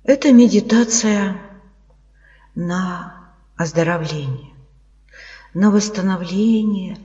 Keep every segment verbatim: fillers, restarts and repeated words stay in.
Это медитация на оздоровление, на восстановление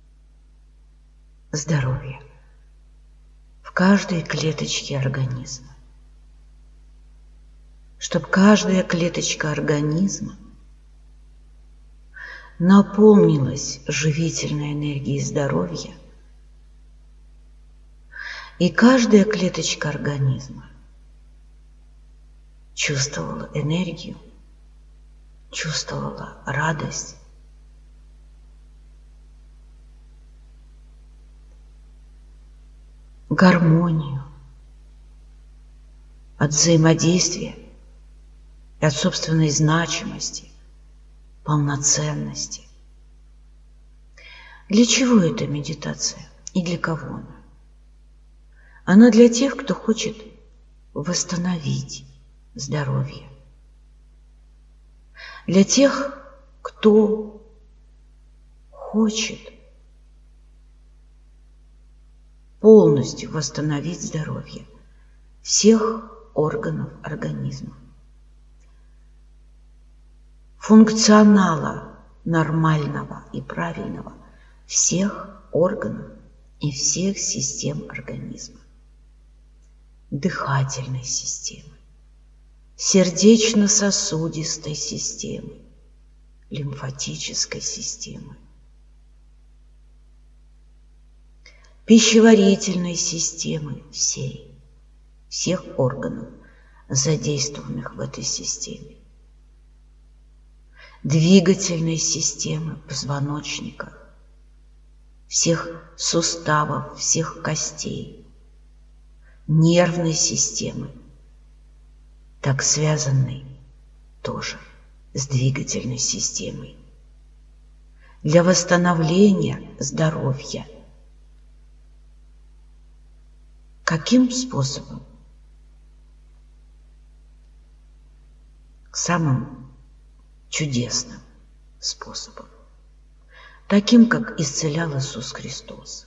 здоровья в каждой клеточке организма. Чтобы каждая клеточка организма наполнилась живительной энергией здоровья, и каждая клеточка организма чувствовала энергию, чувствовала радость, гармонию от взаимодействия и от собственной значимости, полноценности. Для чего эта медитация и для кого она? Она для тех, кто хочет восстановить здоровье. Для тех, кто хочет полностью восстановить здоровье всех органов организма, функционала нормального и правильного всех органов и всех систем организма, дыхательной системы, сердечно-сосудистой системы, лимфатической системы, пищеварительной системы всей, всех органов, задействованных в этой системе, двигательной системы позвоночника, всех суставов, всех костей, нервной системы, так связанной тоже с двигательной системой. Для восстановления здоровья. Каким способом? Самым чудесным способом. Таким, как исцелял Иисус Христос.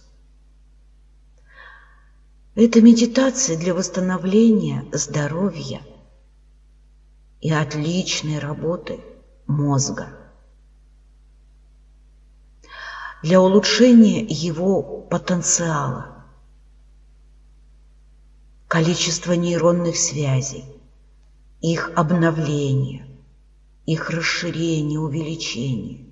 Это медитация для восстановления здоровья и отличной работы мозга, для улучшения его потенциала, количества нейронных связей, их обновления, их расширения, увеличения,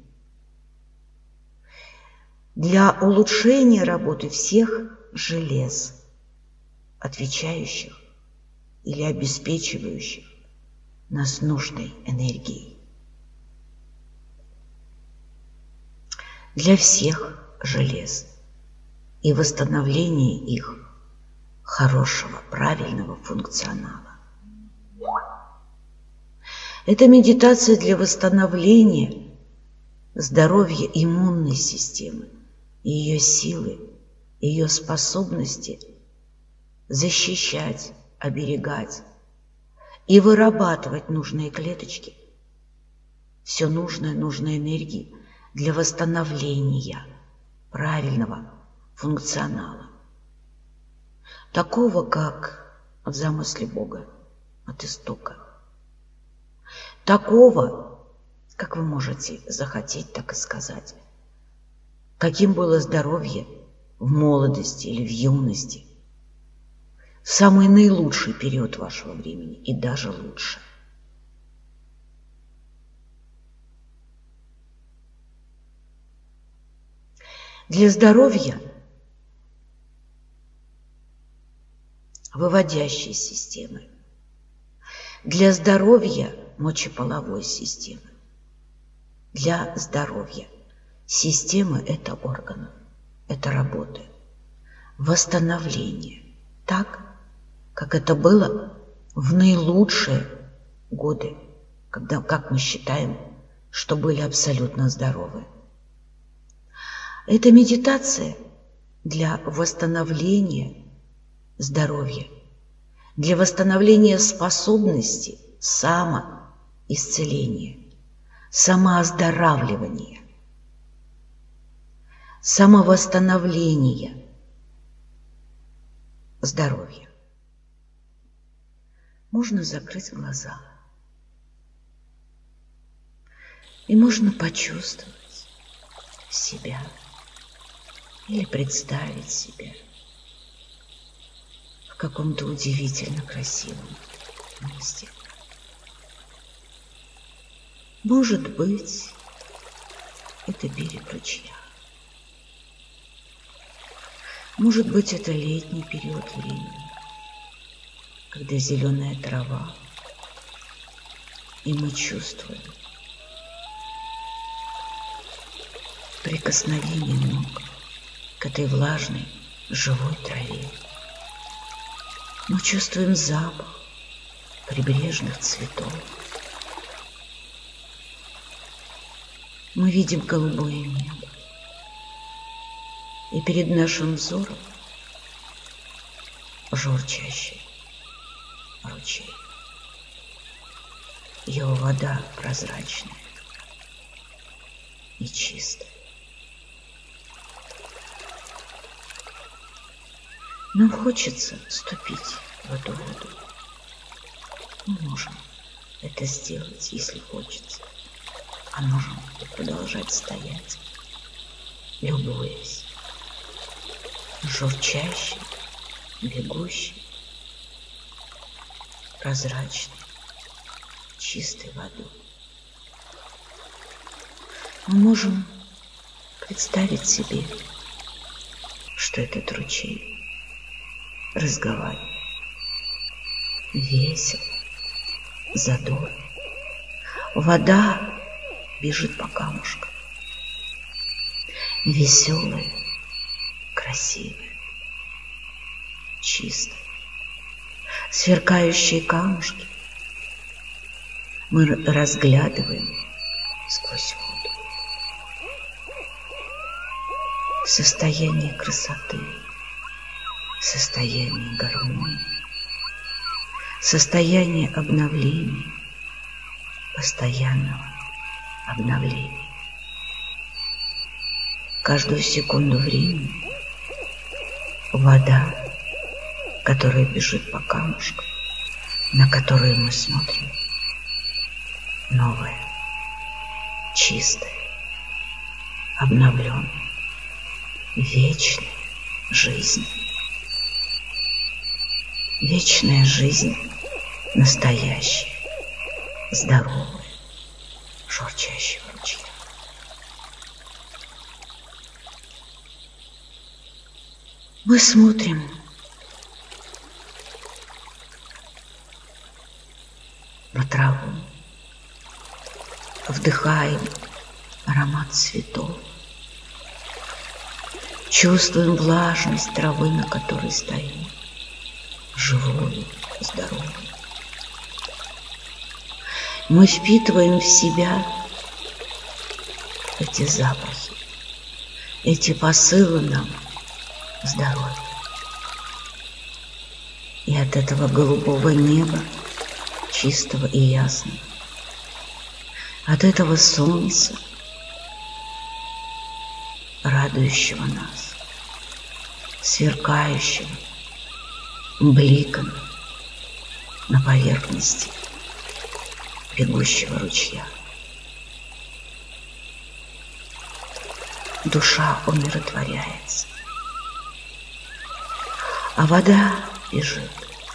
для улучшения работы всех желез, отвечающих или обеспечивающих нас нужной энергией. Для всех желез и восстановления их хорошего, правильного функционала. Это медитация для восстановления здоровья иммунной системы, ее силы, ее способности защищать, оберегать и вырабатывать нужные клеточки, все нужное, нужной энергии для восстановления правильного функционала, такого, как в замысле Бога, от истока, такого, как вы можете захотеть, так и сказать, каким было здоровье в молодости или в юности, в самый наилучший период вашего времени и даже лучше. Для здоровья выводящей системы, для здоровья мочеполовой системы, для здоровья системы – это органы, это работы, восстановление, так, как это было в наилучшие годы, когда, как мы считаем, что были абсолютно здоровы. Это медитация для восстановления здоровья, для восстановления способности самоисцеления, самооздоравливания, самовосстановления здоровья. можно закрыть глаза. И можно почувствовать себя или представить себя в каком-то удивительно красивом месте. Может быть, это берег ручья. Может быть, это летний период времени, когда зеленая трава, и мы чувствуем прикосновение ног к этой влажной, живой траве. Мы чувствуем запах прибрежных цветов. Мы видим голубое небо. И перед нашим взором журчащий ручей. Его вода прозрачная и чистая. Нам хочется вступить в эту воду. Мы можем это сделать, если хочется. А можем продолжать стоять, любуясь журчащей, бегущей, прозрачной, чистой водой. Мы можем представить себе, что этот ручей разговаривает весело, задорно. Вода бежит по камушкам, веселая, красивая, чистая. Сверкающие камушки мы разглядываем сквозь воду. Состояние красоты, состояние гармонии, состояние обновления, постоянного обновления. Каждую секунду времени вода, которая бежит по камушкам, на которые мы смотрим, новая, чистая, обновленная, вечная жизнь. Вечная жизнь, настоящая, здоровая, журчащего ручья. Мы смотрим на траву, вдыхаем аромат цветов, чувствуем влажность травы, на которой стоим, живую, здоровую. Мы впитываем в себя эти запахи, эти посылы нам здоровья. И от этого голубого неба, чистого и ясного, от этого солнца, радующего нас, сверкающего бликом на поверхности бегущего ручья. Душа умиротворяется, а вода бежит,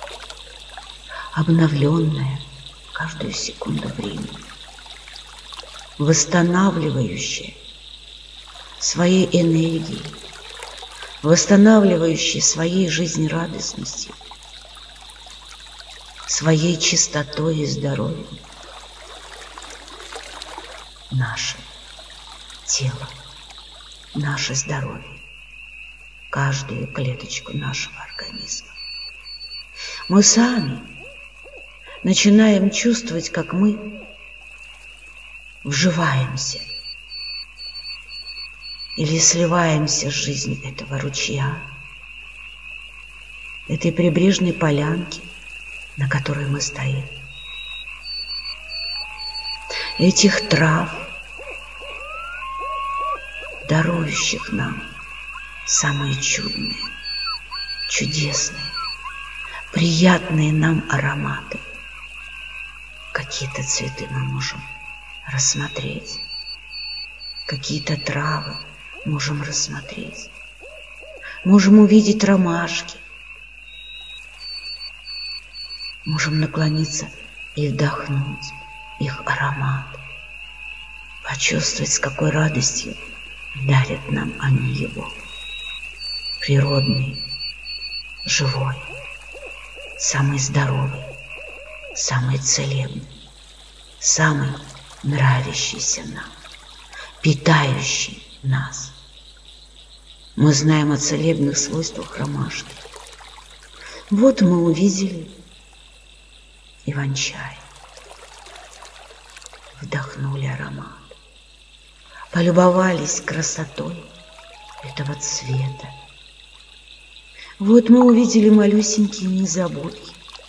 обновленная каждую секунду времени, восстанавливающая своей энергией, восстанавливающая своей жизнерадостностью, своей чистотой и здоровьем наше тело, наше здоровье, каждую клеточку нашего организма. Мы сами начинаем чувствовать, как мы вживаемся или сливаемся с жизнью этого ручья, этой прибрежной полянки, на которой мы стоим, этих трав, дарующих нам самые чудные, чудесные, приятные нам ароматы. Какие-то цветы мы можем рассмотреть, какие-то травы можем рассмотреть, можем увидеть ромашки, можем наклониться и вдохнуть их аромат, почувствовать, с какой радостью дарят нам они его. Природный, живой, самый здоровый, самый целебный, самый нравящийся нам, питающий нас. Мы знаем о целебных свойствах ромашки. Вот мы увидели иван-чай, вдохнули аромат, полюбовались красотой этого цвета. Вот мы увидели малюсенькие незабудки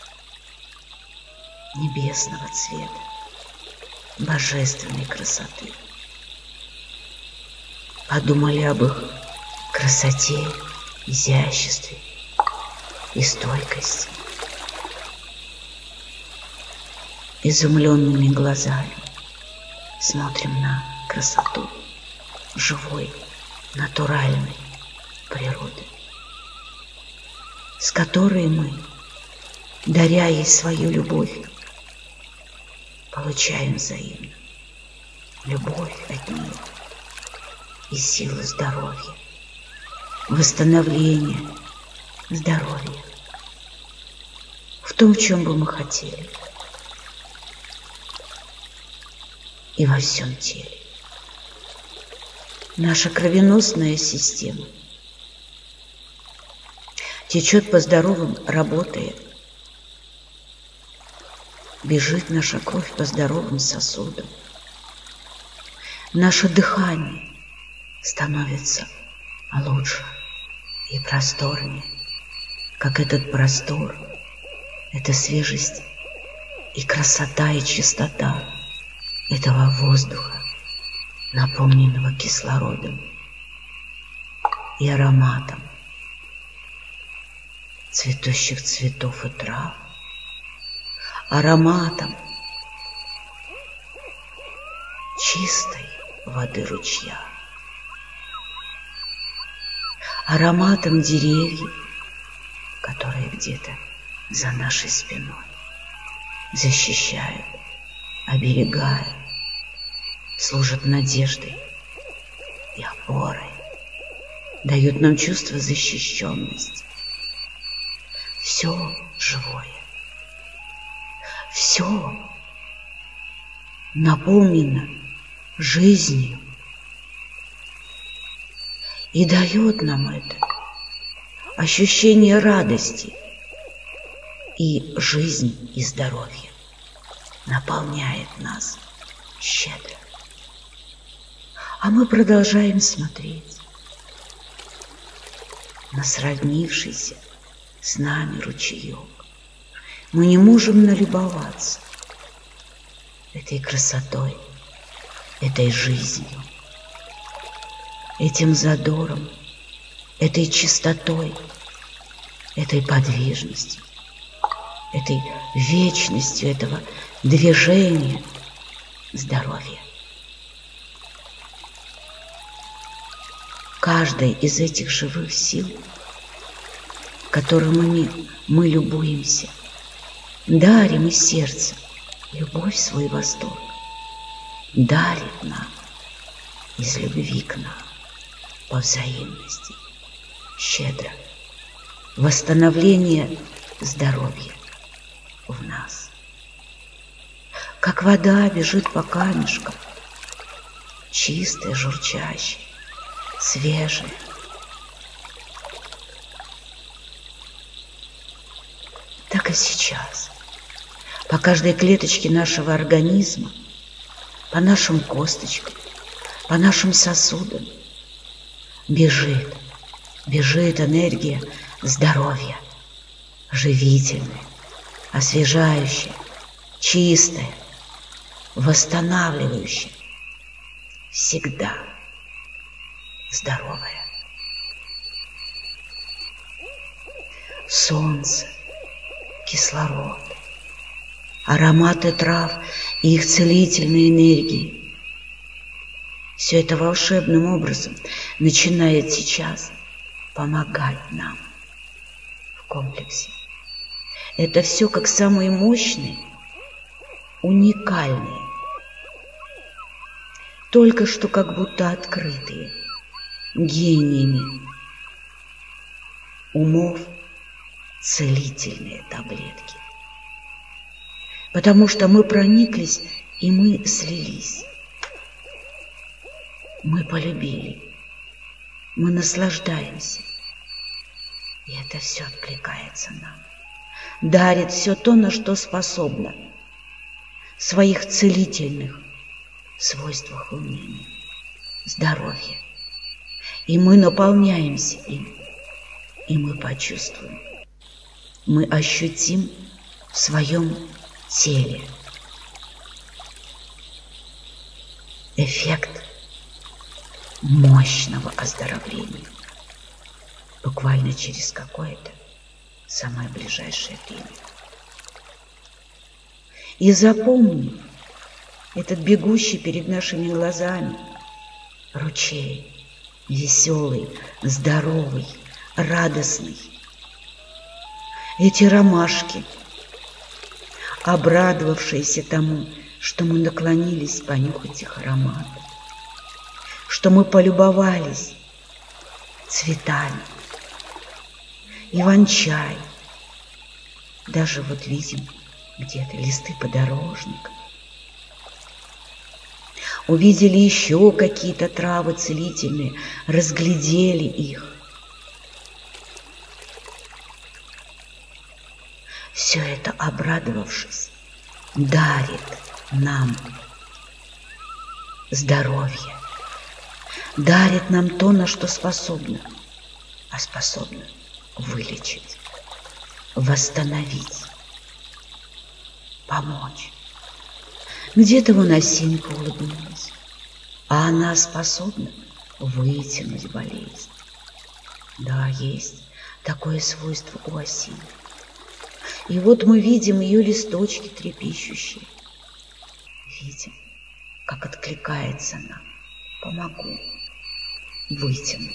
небесного цвета, божественной красоты. Подумали об их красоте, изяществе и стойкости. Изумленными глазами смотрим на красоту живой, натуральной природы, с которой мы, даря ей свою любовь, получаем взаимно любовь от нее и силу здоровья, восстановления здоровья в том, в чем бы мы хотели, и во всем теле. Наша кровеносная система течет по здоровым, работает. Бежит наша кровь по здоровым сосудам. Наше дыхание становится лучше и просторнее, как этот простор, эта свежесть и красота, и чистота этого воздуха, наполненного кислородом и ароматом цветущих цветов и трав, ароматом чистой воды ручья, ароматом деревьев, которые где-то за нашей спиной защищают, оберегают, служат надеждой и опорой, дают нам чувство защищенности. Все живое, все наполнено жизнью и дает нам это ощущение радости, и жизнь и здоровье наполняет нас щедро. А мы продолжаем смотреть на сроднившийся с нами ручеек. Мы не можем налюбоваться этой красотой, этой жизнью, этим задором, этой чистотой, этой подвижностью, этой вечностью этого движения здоровья. Каждой из этих живых сил, которыми мы, мы любуемся, дарим из сердца любовь, свой восторг, дарит нам из любви к нам по взаимности, щедро, восстановление здоровья в нас. Как вода бежит по камешкам, чистая, журчащая, свежая. Так и сейчас по каждой клеточке нашего организма, по нашим косточкам, по нашим сосудам бежит, бежит энергия здоровья, живительная, освежающая, чистая, восстанавливающая, всегда здоровая. Солнце, кислород, ароматы трав и их целительные энергии. Все это волшебным образом начинает сейчас помогать нам в комплексе. Это все как самые мощные, уникальные, только что как будто открытые гениями умов целительные таблетки. Потому что мы прониклись, и мы слились. Мы полюбили, мы наслаждаемся. И это все откликается нам. Дарит все то, на что способна, в своих целительных свойствах и умениях, здоровье. И мы наполняемся им, и мы почувствуем, мы ощутим в своем теле эффект мощного оздоровления буквально через какое-то самое ближайшее время. И запомни этот бегущий перед нашими глазами ручей, веселый, здоровый, радостный. Эти ромашки, обрадовавшиеся тому, что мы наклонились понюхать их аромат, что мы полюбовались цветами, иван-чай, даже вот видим где-то листы подорожника, увидели еще какие-то травы целительные, разглядели их. Все это, обрадовавшись, дарит нам здоровье, дарит нам то, на что способна, а способна вылечить, восстановить, помочь. Где-то вон осинка улыбнулась, а она способна вытянуть болезнь. Да, есть такое свойство у осины. И вот мы видим ее листочки трепещущие. Видим, как откликается она. Помогу, вытяну.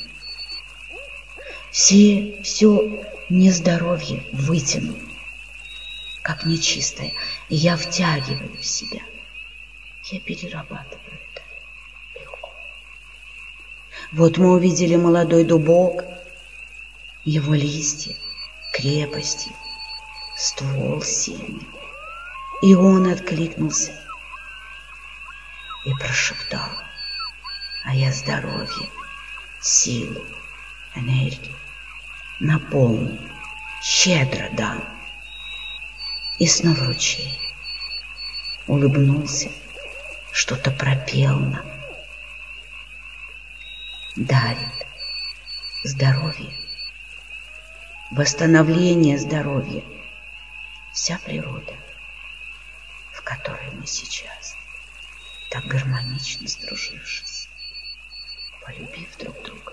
Все, все нездоровье вытяну, как нечистое. И я втягиваю в себя. Я перерабатываю это легко. Вот мы увидели молодой дубок, его листья, крепости, ствол сильный. И он откликнулся и прошептал: а я здоровье, силу, энергию наполню, щедро дам. И снова ручей улыбнулся, что-то пропел нам. Дарит здоровье, восстановление здоровья вся природа, в которой мы сейчас, так гармонично сдружившись, полюбив друг друга.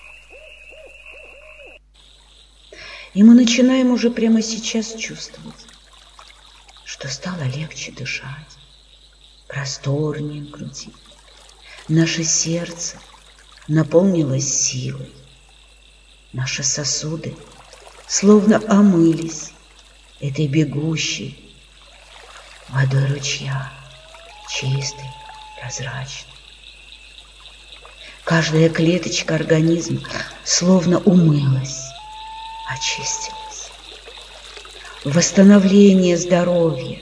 И мы начинаем уже прямо сейчас чувствовать, что стало легче дышать, просторнее в груди. Наше сердце наполнилось силой. Наши сосуды словно омылись этой бегущей водой ручья, чистой, прозрачной. Каждая клеточка организма словно умылась, очистилась. Восстановление здоровья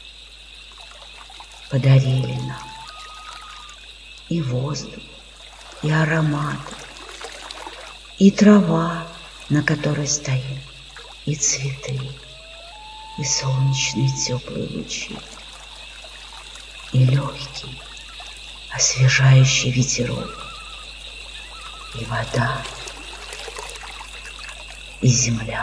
подарили нам и воздух, и ароматы, и трава, на которой стоим, и цветы, и солнечные теплые лучи, и легкий, освежающий ветерок, и вода, и земля,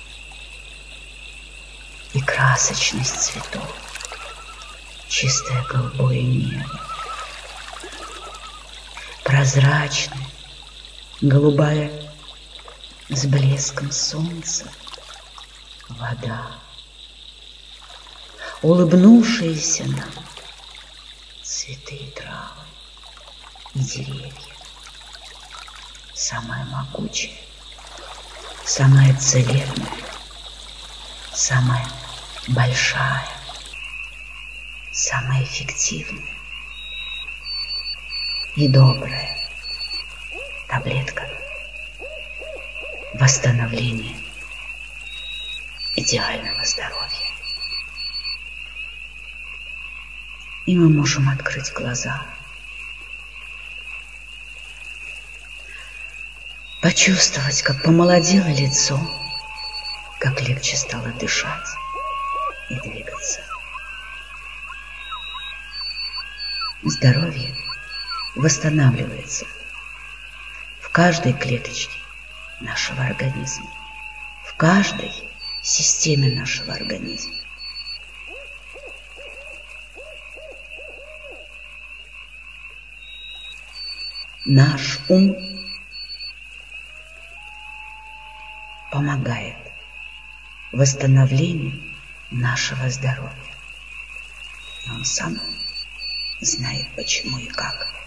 и красочность цветов, чистое голубое небо, прозрачное, голубая с блеском солнца вода, улыбнувшиеся нам цветы и травы и деревья. Самая могучая, самая целебная, самая большая, самая эффективная и добрая таблетка восстановления идеального здоровья. И мы можем открыть глаза, почувствовать, как помолодело лицо, как легче стало дышать и двигаться. Здоровье восстанавливается в каждой клеточке нашего организма, в каждой системе нашего организма. Наш ум помогает восстановлению нашего здоровья. И он сам знает, почему и как.